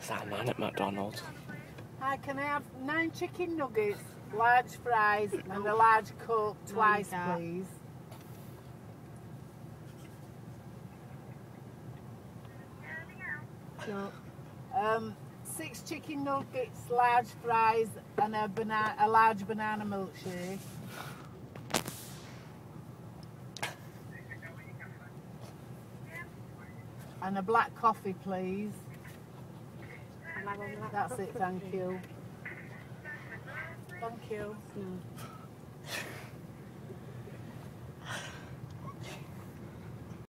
What's that man at McDonald's? Hi, can I have 9 chicken nuggets, large fries and a large Coke twice, please? So, 6 chicken nuggets, large fries and a large banana milkshake. And a black coffee, please. That's it, thank you. Thank you.